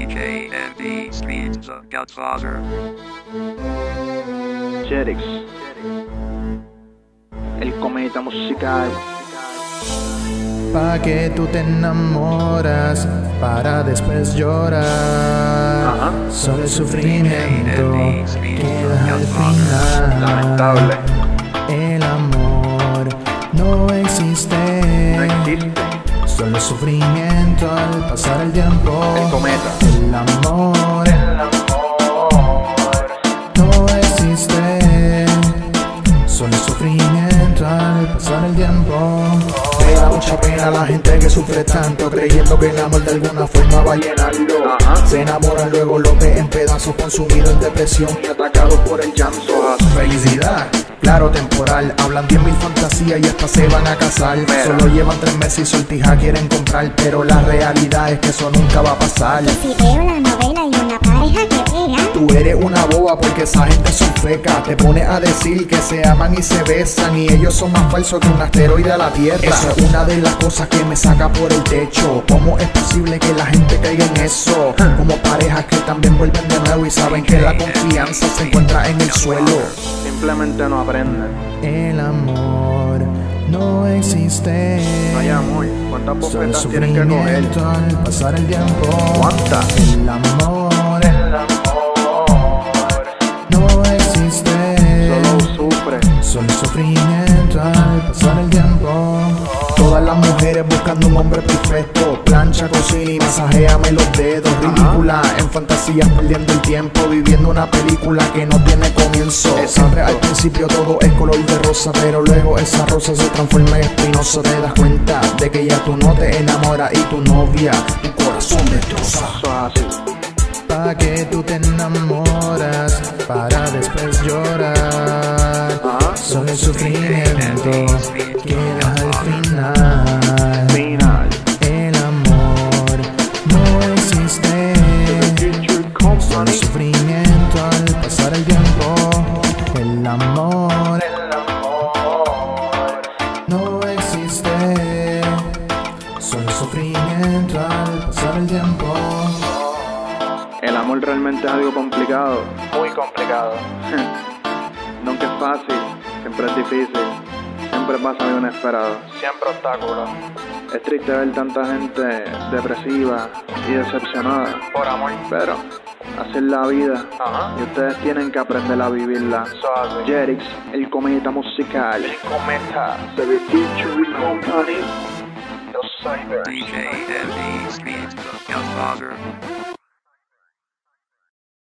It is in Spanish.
BKMB Streams of Godfather. Jerix, el cometa musical. Pa' que tú te enamoras, para después llorar. Solo el sufrimiento queda al final. Lamentable. El amor no existe. No existe. Solo sufrimiento al pasar el tiempo. El cometa. El amor no existe. Solo sufrimiento al pasar el tiempo. Me da mucha pena la gente que sufre tanto, creyendo que el amor de alguna forma va a llenarlo. Se enamoran, luego lo ve en pedazos, consumido en depresión y atacado por el llanto. Felicidad, claro, temporal. Hablan 10.000 fantasías y hasta se van a casar. Solo llevan 3 meses y sortija quieren comprar, pero la realidad es que eso nunca va a pasar. Que si veo la novela y una pareja que pega, tú eres una boba porque esa gente son feca. Te pones a decir que se aman y se besan, y ellos son más falsos que un asteroide a la Tierra. Eso es una de las cosas que me saca por el techo. ¿Cómo es posible que la gente caiga en eso? Como parejas que también vuelven de nuevo y saben que la confianza se encuentra en el suelo. Simplemente no aprenden. El amor no existe. No hay amor. ¿Cuántas Solo bofetas tienen que coger? sufrimiento al pasar el tiempo. ¿Cuántas? El amor no existe. Solo sufre. Solo sufrimiento al pasar el tiempo. Todas las mujeres buscando un hombre perfecto. Plancha, cocina y masajeame los dedos. Ridícula, en fantasías perdiendo el tiempo, viviendo una película que no tiene comienzo. Siempre al principio todo es color de rosa, pero luego esa rosa se transforma en espinosa. Te das cuenta de que ya tú no te enamoras y tu novia tu corazón destroza. Eso es así. Pa' que tú te enamoras, para después llorar. Solo el sufrimiento queda al final. Final. El amor no existe. Solo sufrimiento al pasar el tiempo. El amor no existe. Solo sufrimiento al pasar el tiempo. El amor realmente es algo complicado. Muy complicado. Nunca es fácil. Siempre es difícil. Siempre pasa algo inesperado. Siempre obstáculos. Es triste ver tanta gente depresiva y decepcionada por amor. Pero así es la vida. Y ustedes tienen que aprender a vivirla. Jerix, el cometa musical. El cometa. The Featuring Company. Los Cybers. BKMB Streams of Godfather.